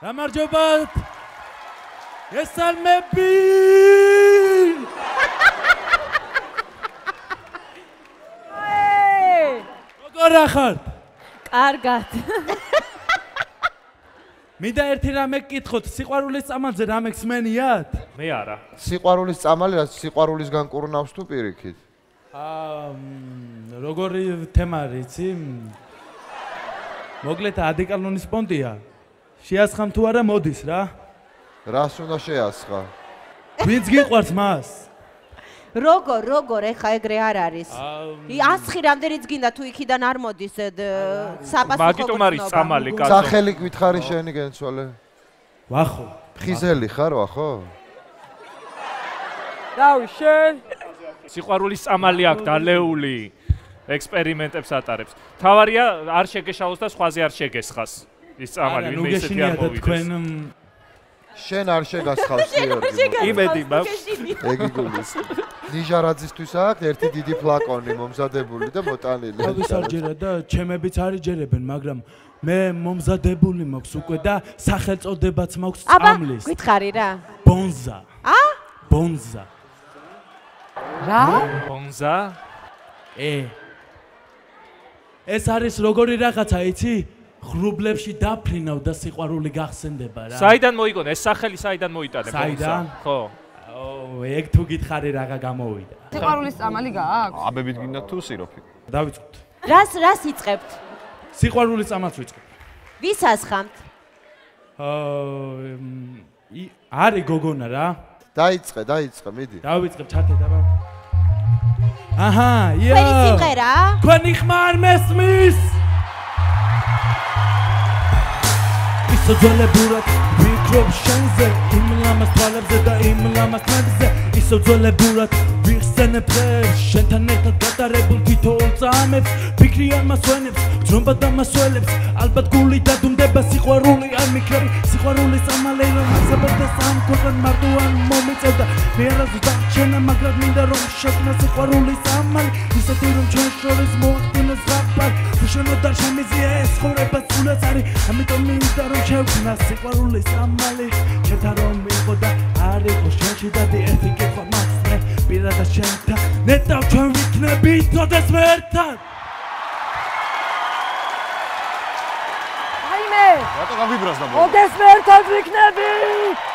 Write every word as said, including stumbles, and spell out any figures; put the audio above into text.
გამარჯობათ ესალმები როგორ ახართ? კარგად. მინდა ერთი რამე გკითხოთ, სიყვარულის წამალზე რამე გსმენიათ? მე არა. სიყვარულის წამალი რაც სიყვარულისგან კურნავს თუ პირიქით? აა როგორი თემა რიცი? მოკლედ ადიკალონის პონტია. შეასხამ თუ არა მოდის რა? რას უნდა შეასხა? ვინც გიყვარს მას? როგორ, როგორ, ეხა ეგრე არ არის. ასხი რამდენიც გინდა თუ იქიდან არ მოდის საპასუხო. მაგიტომ არის წამალი კაცო. სახელი გითხარი შენი გენცვალე. ვახო. ფხიზელი ხარ ვახო? რავი შენ სიყვარულის წამალი აქვს დალეული. ექსპერიმენტებს ატარებს. თავარია არ შეგეშალოს და სხვაზე არ შეგესხას. ის წამალი ვინმე ისეთი არ მოვიდეს. შენ არ შეგასხავს გიორგი. იმედი მაქვს. ეგი გულის. ნიჟარაძისთვის აქვს ერთი დიდი ფლაკონი მომზადებული და მოტანილი. თავის არ ჯერა და ჩემებიც არ იჯერებენ, მაგრამ მე მომზადებული მაქვს უკვე და სახელწოდებაც მაქვს წამლის. აბა, გითხარი რა? ბონზა. ა? ბონზა. რა? ბონზა? ე. ეს არის როგორი რაღაცა, იცი? ხრუბლებში დაფრინავ და სიყვარული გახსენდება რა. საიდან მოიგონე? ეს სახელი საიდან მოიტანე? საიდან? ხო. ო, ეგ თუ გითხარი რაღა გამოვიდა. სიყვარულის წამალი გააქვს? აბებით გინდა თუ სიროფი? დავიწყოთ. რას რას იწყებთ? სიყვარულის წამალს ვიწყებ. ვის ასხამთ? აა არის გოგონა რა. დაიწყე, დაიწყე, მიდი. დავიწყებ, ჩათე დაბა. აჰა, ია. თქვენი სიმღერა? თქვენი ხმა არ მესმის. ისო ძველებურად ვიქრობ შენზე, იმ ლამას თვალებზე და იმ ლამას თვალზე. ისო ძველებურად ვიხსენებ დღეს, შენთან ერთად გატარებულ თითოეულ წამებს. ფიქრი არ მასვენებს, ძრომბა და მასველებს. ალბათ გული დადუმდება, სიყვარული არ მიქრები. სიყვარულის წამალი რომ ასაბებდა სამ ქვეყან მარტოან მომეწევდა. მე არასდროს დარჩენა, მაგრამ მინდა რომ შექმნა სიყვარულის წამალი. ისეთი რომ ჩვენ შორის მოახდინოს ზაფხული. უშენოდ არ შემიძლია ეს ცხოვრება სულაც არის. ამიტომ მინდა რომ შევქმნა სიყვარულის წამალი. შენთან რომ მიყო და არ იყო შენში დადი ერთი კითხვა მაქვს მე პირადად შენთან. ნეტავ ჩვენ ვიქნებით თოდეს მე ერთად. აიმე! რატო გავიბრაზდა? ოდეს მე ერთად ვიქნები!